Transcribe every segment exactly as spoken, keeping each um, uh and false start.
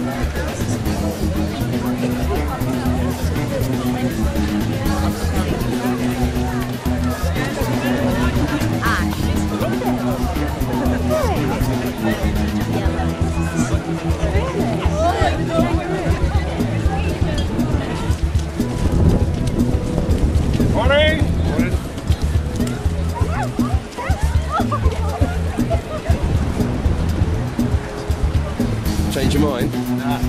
Change your mind? Nah.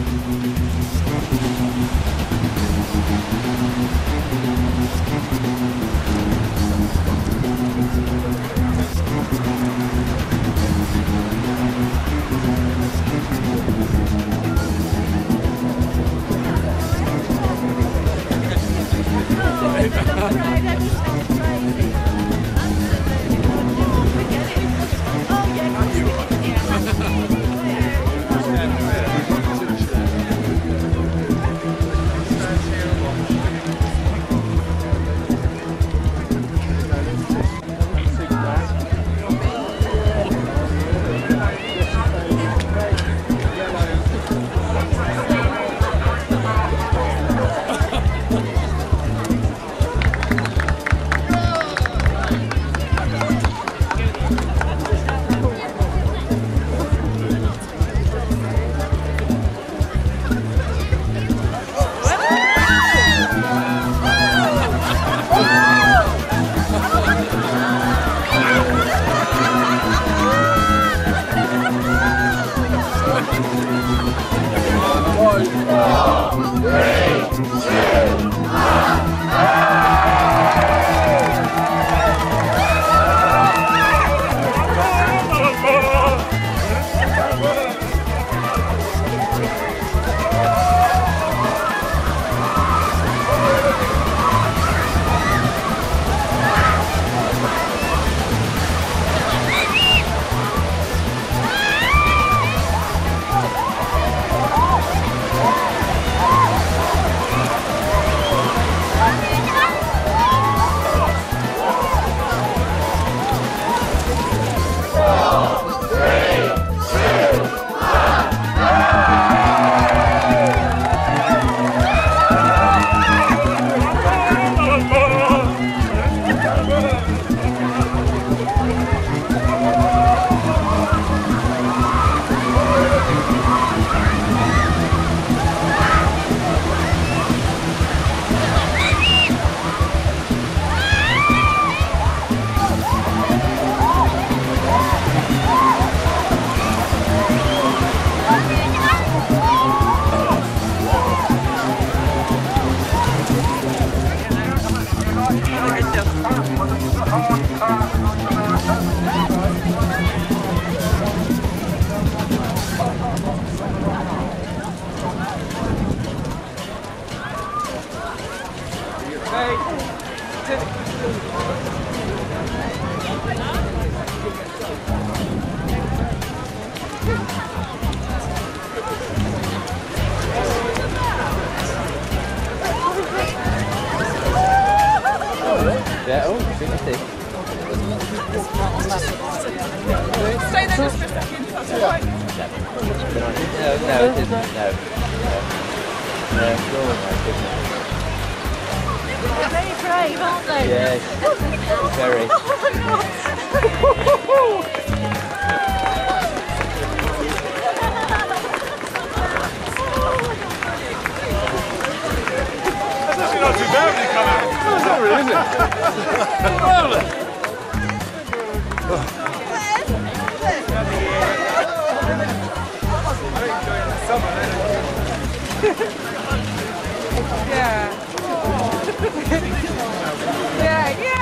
Yeah, oh, fifty. Stay there just for a second, if that's alright. No, no, it isn't. No. No, no, oh my goodness. They're very brave, aren't they? Yes, very. That's actually not too bad when you come out. Oh, it's not really, is it? Marvellous. Yeah. Yeah, yeah!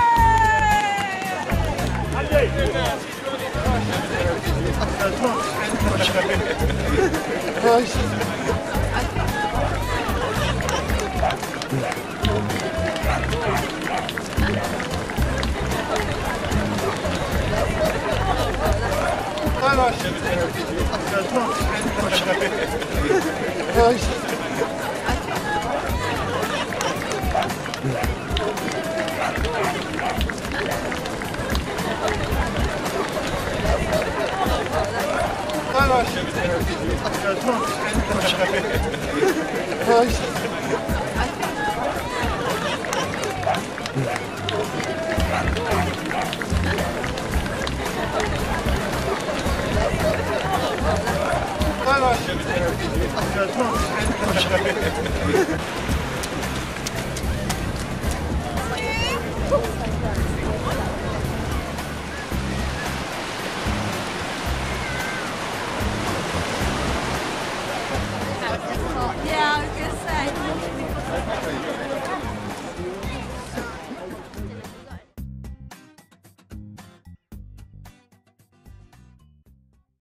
Yeah, I was going to say.